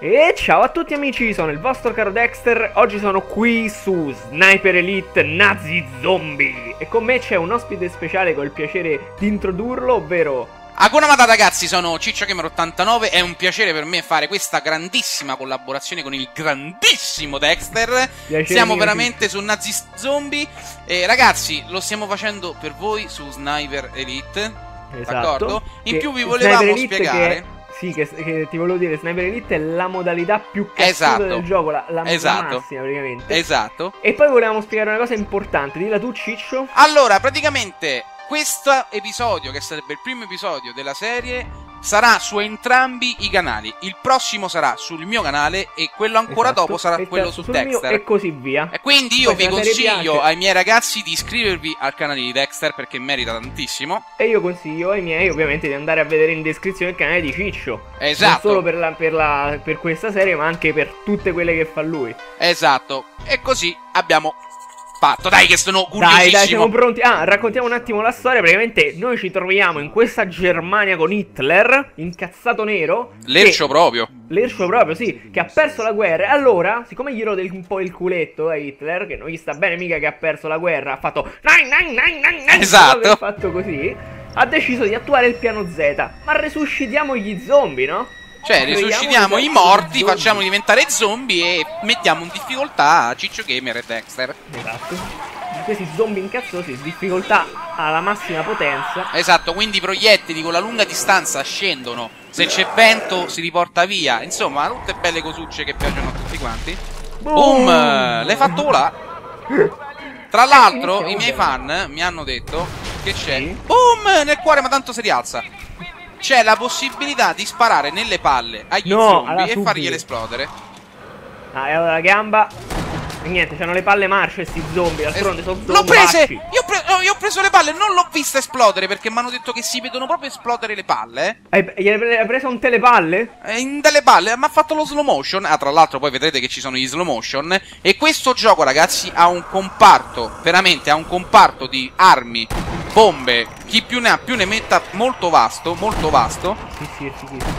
E ciao a tutti amici, sono il vostro caro Dexter. Oggi sono qui su Sniper Elite Nazi Zombie e con me c'è un ospite speciale che ho il piacere di introdurlo, ovvero Hakuna Matata ragazzi, sono CicciaGamer89, è un piacere per me fare questa grandissima collaborazione con il grandissimo Dexter. Siamo veramente su Nazi Zombie e ragazzi lo stiamo facendo per voi su Sniper Elite, d'accordo? In più vi volevamo spiegare che ti volevo dire, Sniper Elite è la modalità più cazzuta del gioco, la massima praticamente. Esatto. E poi volevamo spiegare una cosa importante, dilla tu Ciccio. Allora, praticamente questo episodio, che sarebbe il primo episodio della serie, sarà su entrambi i canali. Il prossimo sarà sul mio canale e quello ancora dopo sarà quello su Dexter e così via. E quindi io vi consiglio ai miei ragazzi di iscrivervi al canale di Dexter perché merita tantissimo. E io consiglio ai miei ovviamente di andare a vedere in descrizione il canale di Ciccio. Esatto. Non solo per questa serie ma anche per tutte quelle che fa lui. Esatto. E così abbiamo fatto. Dai che sono curiosissimo. Dai, siamo pronti. Raccontiamo un attimo la storia. Praticamente noi ci troviamo in questa Germania con Hitler, incazzato nero. Lercio proprio, sì, che ha perso la guerra. E allora, siccome gli rode un po' il culetto a Hitler, che non gli sta bene mica che ha perso la guerra, ha fatto esatto, ha fatto così, ha deciso di attuare il piano Z. Ma resuscitiamo gli zombie, no? Cioè, risuscitiamo i morti, facciamo diventare zombie e mettiamo in difficoltà Ciccio Gamer e Dexter. Esatto. Questi zombie incazzosi, difficoltà alla massima potenza. Esatto, quindi i proiettili con la lunga distanza scendono. Se c'è vento si riporta via. Insomma, tutte belle cosucce che piacciono a tutti quanti. Boom! L'hai fatto volare. Tra l'altro, i miei fan mi hanno detto che c'è boom nel cuore, ma tanto si rialza. C'è la possibilità di sparare nelle palle agli zombie e fargliele esplodere. E allora la gamba. E niente, c'hanno le palle marce sti zombie. D'altronde sono zombie. L'ho prese! Io ho preso le palle, non l'ho vista esplodere perché mi hanno detto che si vedono proprio esplodere le palle. Hai preso un telepalle? In delle palle, mi ha fatto lo slow motion. Tra l'altro poi vedrete che ci sono gli slow motion. E questo gioco ragazzi ha un comparto, veramente ha un comparto di armi, bombe, chi più ne ha più ne metta, molto vasto, molto vasto. Sì.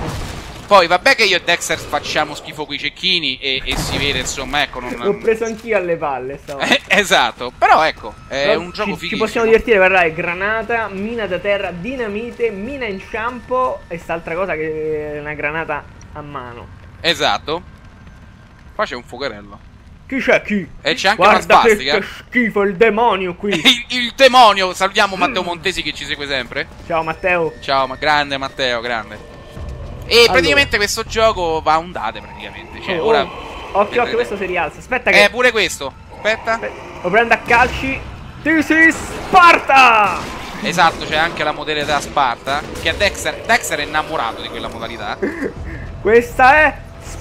Poi vabbè che io e Dexter facciamo schifo coi cecchini e si vede insomma, ecco non... L'ho preso anch'io alle palle esatto, però ecco, è un gioco fighissimo. Ci possiamo divertire, parlare granata, mina da terra, dinamite, mina in inciampo e st'altra cosa che è una granata a mano. Esatto. Qua c'è un fuocherello. Chi c'è chi? E c'è anche una spastica. Che schifo, il demonio qui. il demonio, salutiamo Matteo Montesi che ci segue sempre. Ciao Matteo. Ciao, grande Matteo, grande. E praticamente questo gioco va a ondate praticamente. Cioè, ora occhio, questo si rialza. Aspetta che... pure questo. Aspetta. Lo prendo a calci. This is Sparta! Esatto, c'è anche la modalità Sparta. Che a Dexter è innamorato di quella modalità. Questa è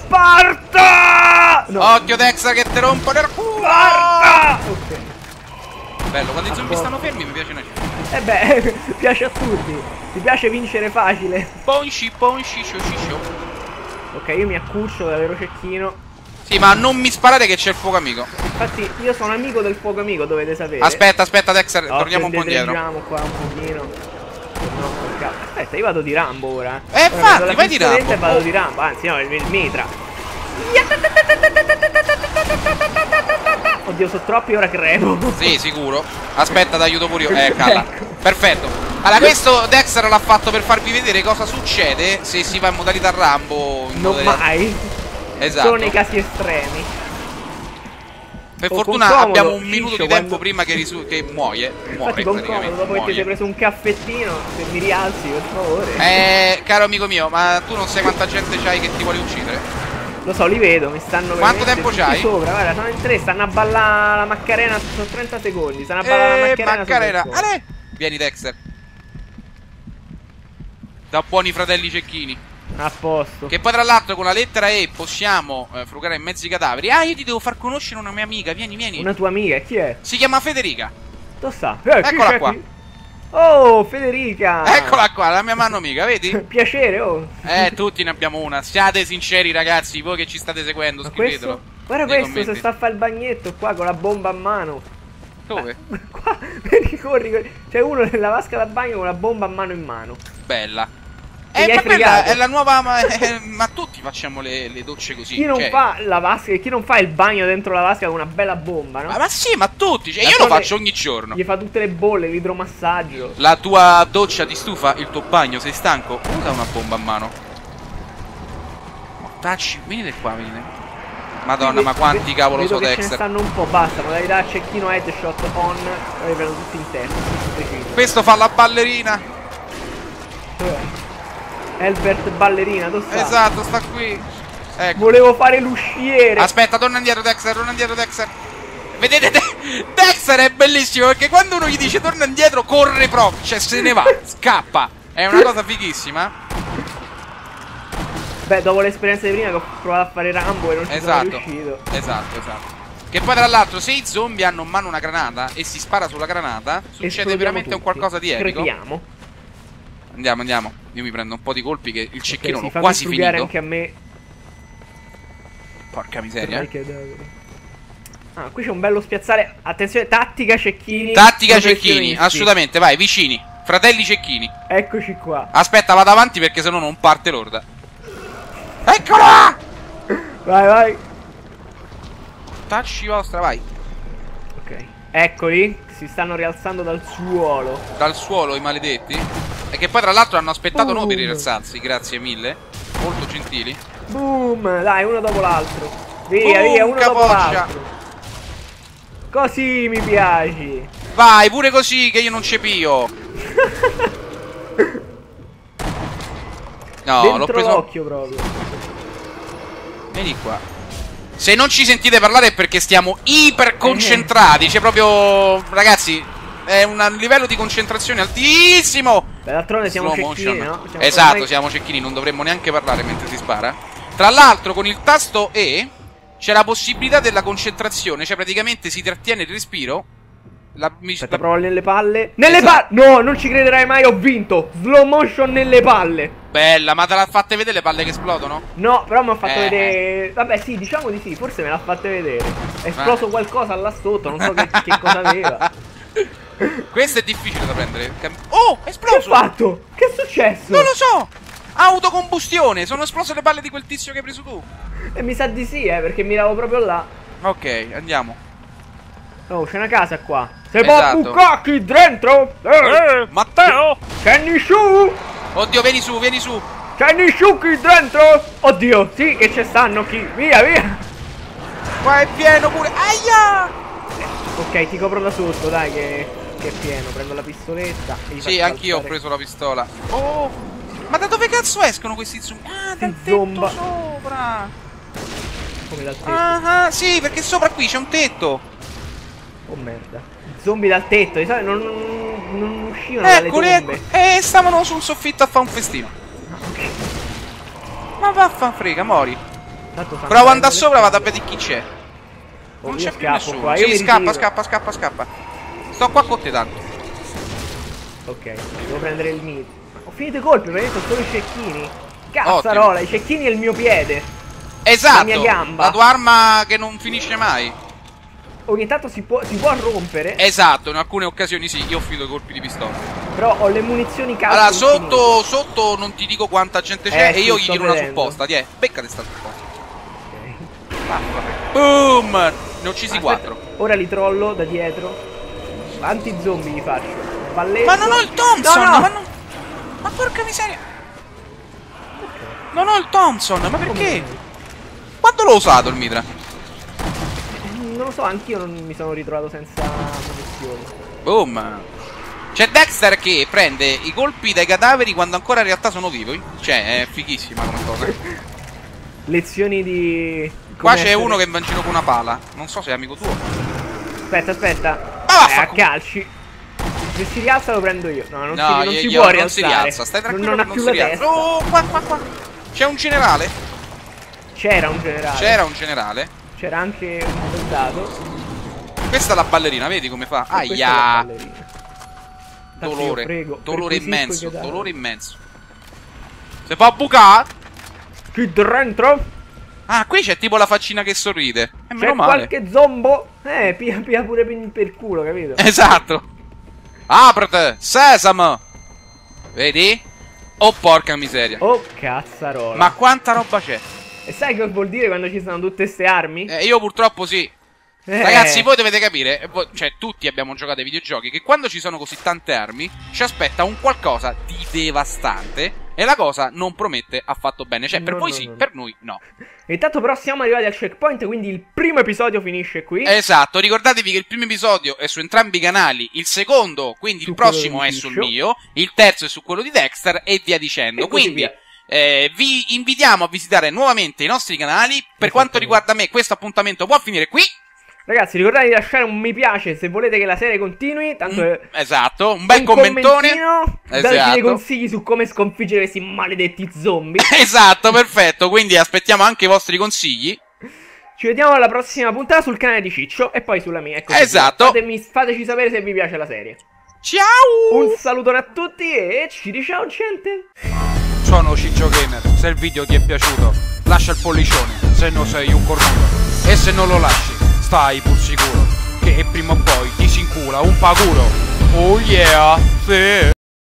Sparta! Occhio Dexter che ti rompo nel culo. Sparta! Ok. Bello, quando i zombie stanno fermi mi piace una città. Piace a tutti. Ti piace vincere facile. Ponci, sciscio. Ok, io mi accuccio da vero cecchino. Sì, ma non mi sparate che c'è il fuoco amico. Infatti, io sono amico del fuoco amico, dovete sapere. Aspetta Dexter, torniamo un po' indietro. Qua un pochino. Aspetta, io vado di Rambo ora. Infatti, vai di Rambo. Vado di Rambo, anzi no, il mitra. Oddio, sono troppi, ora crepo. Sì, sicuro. Aspetta, ti aiuto pure io. Calla. Perfetto. Allora, questo Dexter l'ha fatto per farvi vedere cosa succede se si va in modalità Rambo. Mai. Esatto. Solo nei casi estremi. Per fortuna abbiamo un minuto di tempo prima che muore. Infatti con comodo, dopo che ti sei preso un caffettino, se mi rialzi, per favore. Caro amico mio, ma tu non sai quanta gente c'hai che ti vuole uccidere? Lo so, li vedo, mi stanno... Quanto tempo c'hai? Sopra, guarda, sono in tre, stanno a ballare la Macarena, sono 30 secondi, stanno a ballare la Macarena. Ale! Vieni Dexter. Da buoni fratelli cecchini. A posto. Che poi tra l'altro con la lettera E possiamo frugare in mezzo i cadaveri. Io ti devo far conoscere una mia amica, vieni. Una tua amica, chi è? Si chiama Federica. Dove sta? Eccola qua. Oh, Federica! Eccola qua, la mia mano amica, vedi? Piacere, oh! Tutti ne abbiamo una. Siate sinceri, ragazzi, voi che ci state seguendo, scrivetelo. Guarda questo, se sta a fare il bagnetto qua con la bomba a mano. Dove? Qua, vedi, corri. C'è uno nella vasca da bagno con la bomba a mano in mano. Bella. hai ma quella fregato. è la nuova. Ma tutti facciamo le docce così. Chi non cioè. fa la vasca, chi non fa il bagno dentro la vasca con una bella bomba, no? Ma sì, ma tutti. Cioè, io lo faccio ogni giorno. Gli fa tutte le bolle, l'idromassaggio. La tua doccia ti stufa? Il tuo bagno? Sei stanco? Usa una bomba a mano. Mortacci, venite qua, venite. Madonna, ma quanti cavolo so Dexter? Ce ne Dexter. stanno un po', basta. Modalità cecchino headshot on. Poi li prendo tutti in testa. Questo fa la ballerina. Albert ballerina, dove sta? Esatto, sta qui. Ecco. Volevo fare l'usciere. Aspetta, torna indietro Dexter, torna indietro Dexter. Vedete, Dexter è bellissimo perché quando uno gli dice torna indietro corre proprio, cioè se ne va, scappa. È una cosa fighissima. Beh, dopo l'esperienza di prima che ho provato a fare Rambo e non ci sono riuscito. Esatto. Che poi tra l'altro se i zombie hanno in mano una granata e si spara sulla granata, succede veramente un qualcosa di epico. Crepiamo. Andiamo. Io mi prendo un po' di colpi che il cecchino l'ho fammi quasi frugare finito. anche a me. Porca miseria. Ah, qui c'è un bello spiazzale. Attenzione, tattica cecchini. Tattica cecchini, assolutamente, vai, vicini. Fratelli cecchini. Eccoci qua. Aspetta, vado avanti perché sennò non parte l'orda. Eccola! Vai. Tacci vostra, vai. Ok. Eccoli. Si stanno rialzando dal suolo. Dal suolo i maledetti. E che poi tra l'altro hanno aspettato noi per rialzarsi. Grazie mille. Molto gentili. Boom. Dai, uno dopo l'altro. Via, uno dopo l'altro. Così mi piaci. Vai, pure così che io non ci pio. No, l'ho preso. L'occhio proprio. Vieni qua. Se non ci sentite parlare è perché stiamo iper concentrati. Cioè proprio, ragazzi, è un livello di concentrazione altissimo. Beh, d'altronde siamo cecchini, no? Esatto, siamo cecchini, non dovremmo neanche parlare mentre si spara. Tra l'altro con il tasto E c'è la possibilità della concentrazione. Cioè praticamente si trattiene il respiro. Aspetta, provo nelle palle. Nelle palle! No, non ci crederai mai, ho vinto! Slow motion nelle palle! Bella, ma te l'ha fatte vedere le palle che esplodono? No, però mi ha fatto vedere. Vabbè, sì, diciamo di sì, forse me l'ha fatte vedere. È esploso qualcosa là sotto, non so che cosa aveva. Questo è difficile da prendere. Oh, è esploso! Che ha fatto? Che è successo? Non lo so! Autocombustione! Sono esplose le palle di quel tizio che hai preso tu. E mi sa di sì, perché miravo proprio là. Ok, andiamo. Oh, c'è una casa qua. Se può bucare qui dentro? Matteo! Scendi su! Oddio, vieni su! Scendi su qui dentro! Oddio, sì che ci stanno qui. Via! Qua è pieno pure. Aia! Ok, ti copro da sotto, dai, che è pieno. Prendo la pistoletta. E sì, anch'io ho preso la pistola. Oh! Ma da dove cazzo escono questi zombie? Ah, dal tetto sopra! Come dal tetto? Ah, sì, perché sopra qui c'è un tetto. Oh merda. Zombie dal tetto, di solito non uscivano dalle tombe. E stavano sul soffitto a fare un festino. Okay. Ma vaffanfrega, mori. Provo ad andare sopra, vado a vedere chi c'è. Non c'è più nessuno. Qua. Sì, scappa. Sto qua con te tanto. Ok, devo prendere il mid. Ho finito i colpi, mi hai detto solo i cecchini. Cazzarola, i cecchini e il mio piede. Esatto, la mia gamba. La tua arma che non finisce mai. Ogni tanto si può rompere. Esatto, in alcune occasioni sì, io ho finito i colpi di pistola. Però ho le munizioni calde. Allora, sotto non ti dico quanta gente c'è e io gli tiro una supposta. Tiè, beccate sta supposta. Ok. Boom! Ne ho uccisi 4. Ora li trollo da dietro. Quanti zombie li faccio? Balletto. Ma non ho il Thompson! No. Ma porca miseria! Non ho il Thompson, ma perché? Quando l'ho usato il mitra? Non lo so, anch'io non mi sono ritrovato senza munizioni. Boom! C'è Dexter che prende i colpi dai cadaveri quando ancora in realtà sono vivi. Cioè, è fighissima come cosa. Lezioni di... Qua c'è uno che va in giro con una pala. Non so se è amico tuo. Aspetta. A calci. Se si rialza lo prendo io. No, non si può rialzare. Non si rialza, stai tranquillo, non ha più la testa. Oh, qua. C'è un generale. C'era un generale. C'era anche un soldato. Questa è la ballerina, vedi come fa? Aia! Dolore. Prego, dolore immenso. Dolore immenso. Se fa bucare. Qui dentro. Ah, qui c'è tipo la faccina che sorride. C'è qualche zombo. Pia pure per culo, capito? Esatto. Aprite, sesamo. Vedi? Oh porca miseria. Oh cazzarola. Ma quanta roba c'è? E sai che vuol dire quando ci sono tutte ste armi? Io purtroppo sì. Ragazzi, voi dovete capire, cioè tutti abbiamo giocato ai videogiochi, che quando ci sono così tante armi ci aspetta un qualcosa di devastante e la cosa non promette affatto bene. Cioè per voi sì, per noi no. Intanto però siamo arrivati al checkpoint, quindi il primo episodio finisce qui. Esatto, ricordatevi che il primo episodio è su entrambi i canali, il secondo, quindi il prossimo è sul mio, il terzo è su quello di Dexter e via dicendo. Quindi vi invitiamo a visitare nuovamente i nostri canali. Per quanto riguarda me, questo appuntamento può finire qui. Ragazzi, ricordate di lasciare un mi piace se volete che la serie continui. Tanto esatto, un bel commentone. Dateci dei consigli su come sconfiggere questi maledetti zombie. Esatto, perfetto. Quindi aspettiamo anche i vostri consigli. Ci vediamo alla prossima puntata sul canale di Ciccio e poi sulla mia. Esatto. Fateci sapere se vi piace la serie. Ciao! Un salutone a tutti e ci ciao gente. Sono Ciccio Gamer. Se il video ti è piaciuto, lascia il pollicione, se no sei un cornuto. E se non lo lasci, stai pur sicuro che prima o poi ti si incula un paguro. Oh yeah, sì.